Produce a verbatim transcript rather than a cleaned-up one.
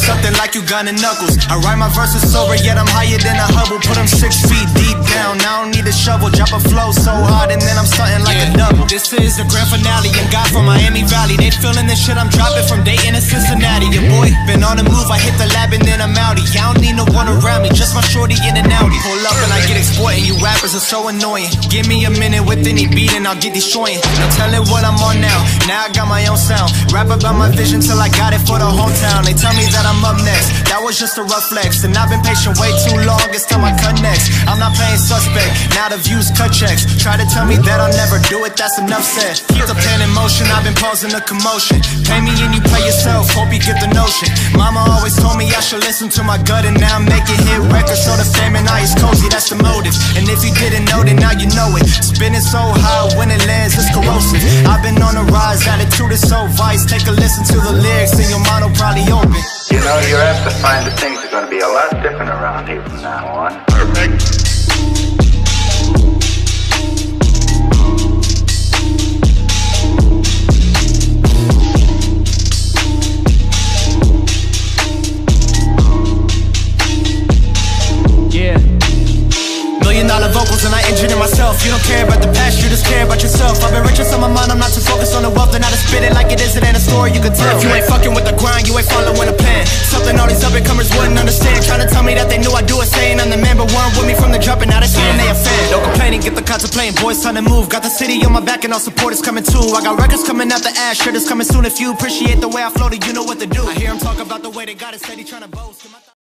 something like you gunning knuckles. I write my verses sober, yet I'm higher than a Hubble. Put them six feet deep down, I don't need a shovel. Drop a flow so hard and then I'm starting like yeah. a double. This is the grand finale, and God from Miami Valley. They feeling this shit I'm dropping from Dayton to Cincinnati. Your boy been on the move, I hit the lab and then I'm outie. I don't need no one around me, just my shorty in and outie. Pull up and I get exploiting, you rappers are so annoying. Give me a minute with any beat and I'll get destroying. No telling what I'm on now, now I got my own sound. Rap about my vision till I got it for the hometown. They tell me that I'm up next, that was just a rough flex. And I've been patient way too long, it's time I cut next. I'm not playing suspect, now the views cut checks. Try to tell me that I'll never do it, that's enough said. Keep the pen in motion, I've been pausing the commotion. Pay me and you play yourself, hope you get the notion. Mama always told me I should listen to my gut, and now I'm making hit records so the fame and I is cozy, that's the motive. And if you didn't know, then now you know it. Spinning so high, when it lands, it's corrosive. I've been on the rise, attitude is so vice. Take a listen to the lyrics and your mind will probably open. You know, you're apt to find that things are going to be a lot different around here from now on. Perfect. Million dollar vocals and I engineer myself. You don't care about the past, you just care about yourself. I've been riches on my mind, I'm not too focused on the wealth. And I just spit it like it is, it ain't a story you can tell. If you ain't fucking with the grind, you ain't following a plan. Something all these up and comers wouldn't understand. Trying to tell me that they knew I do it, saying I'm the man, but weren't with me from the jump, and now they saying they a fan. No complaining, get the contemplating, boys time to move. Got the city on my back and all support is coming too. I got records coming out the ash, shit is coming soon. If you appreciate the way I floated, you know what to do. I hear him talk about the way they got it, steady trying to boast.